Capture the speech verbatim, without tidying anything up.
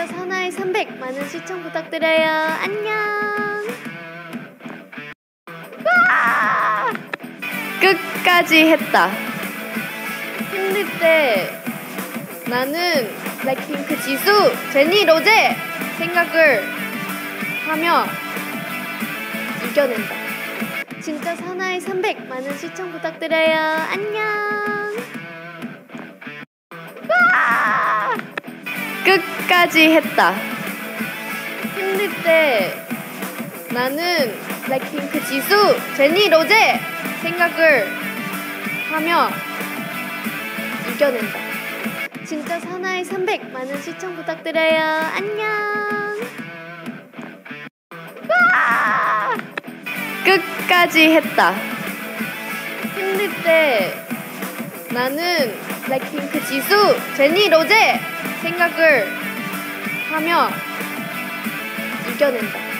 진짜 사나이 삼백 많은 시청 부탁드려요. 안녕. 와! 끝까지 했다. 힘들 때 나는 블랙핑크 지수, 제니, 로제 생각을 하며 이겨낸다. 진짜 사나이 삼백 많은 시청 부탁드려요. 안녕. 와! 끝까지 했다. 힘들 때 나는 블랙핑크 지수, 제니, 로제 생각을 하며 이겨낸다. 진짜 사나이 삼백 많은 시청 부탁드려요. 안녕. 와! 끝까지 했다. 힘들 때 나는 블랙핑크 지수, 제니, 로제 생각을 하며 이겨낸다.